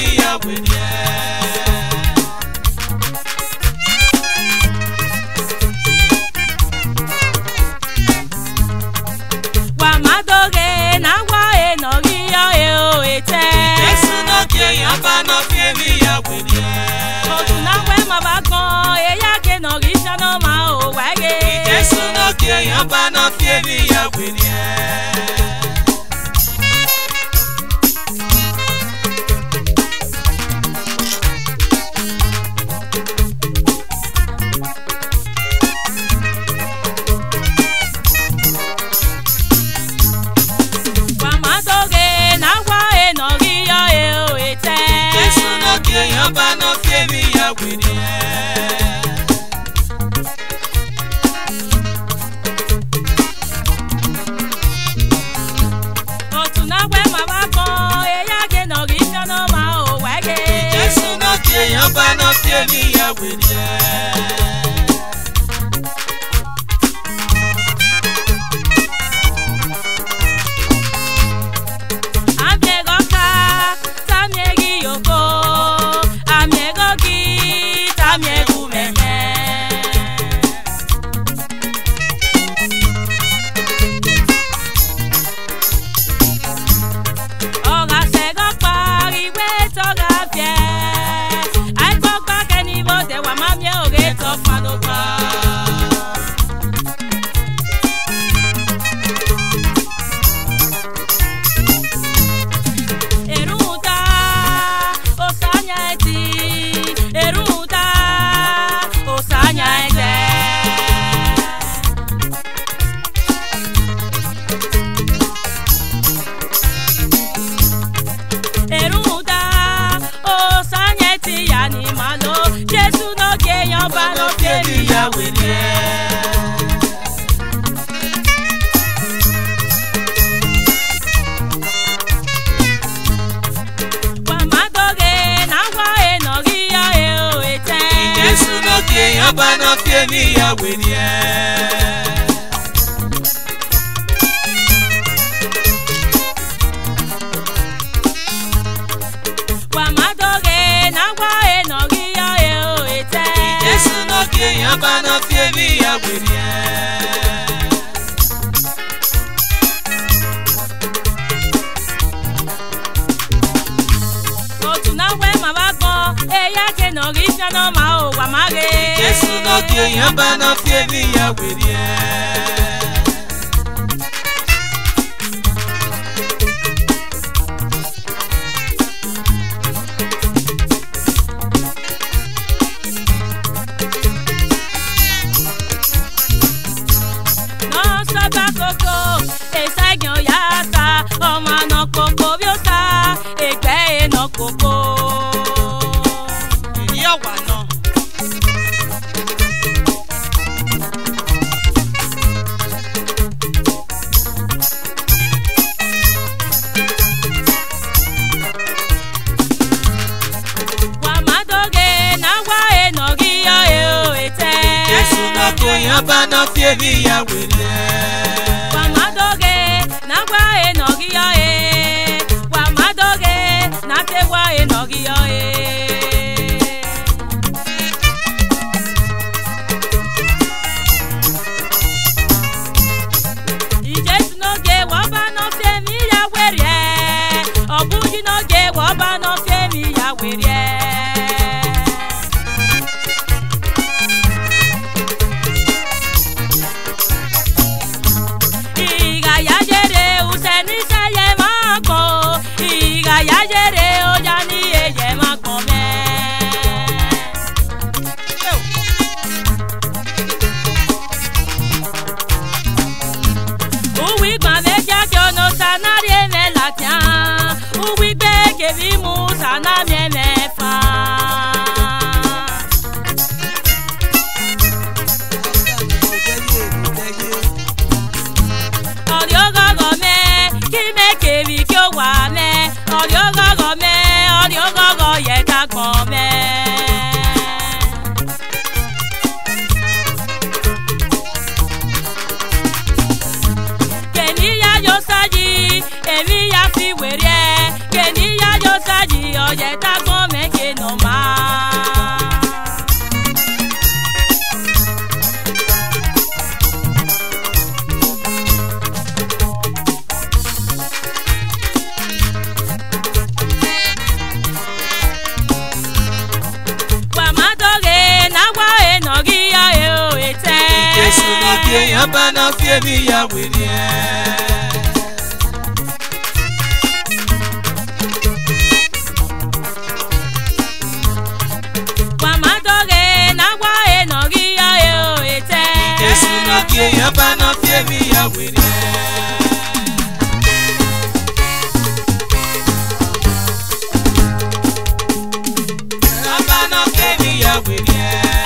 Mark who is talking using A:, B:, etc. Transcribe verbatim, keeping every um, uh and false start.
A: mi ya wenye.
B: Wa madoge na wa enogi ya e o ete.
A: IJESU NOGIE yamba no fie mi ya wenye.
B: Otu na we mabagon e ya ke no gisha no ma o wage.
A: IJESU NOGIE yamba no fie mi ya wenye. Yamba no fie mi ya wenye.
B: Otu na we mabagon e ya ke no gisha no ma o wage.
A: IJESU NOGIE yamba no fie mi ya wenye. Yamba no fie mi ya wenye.
B: Wa madoge na wa enogi ya e o ete.
A: IJESU NOGIE yamba no fie mi ya wenye. IJESU NOGIE yamba no fie mi ya wenye.
B: Otu na we mabagon e ya ke no gisha no ma o wa mage.
A: IJESU NOGIE yamba no fie mi ya wenye.
B: Koko esa gyan yata ọmọ na koko bi o ta egbe na koko
A: Iya wa na
B: wa madoge na wa enogi ya e o ete.
A: IJESU NOGIE yamba no fie mi ya wenye.
B: IJESU NOGIE waba no fie mi ya werie. Obuji NOGIE waba no fie mi ya werie. Iga ya jere useni seye mako. Iga ya jere oja ni eye mako me. Uwi gba meja jo no sanari eme latian. Uwi be kevi mu sanami eme fa. Oriogogo me kime kevi kyo wa me. Oriogogo me oriogogo ye ta gbon me. Emi ya fi were, keni ya yo saji oye ta
A: yamba na fie mi ya wiri IJESU nogie yamba na fie mi ya wiri yamba na fie mi ya wiri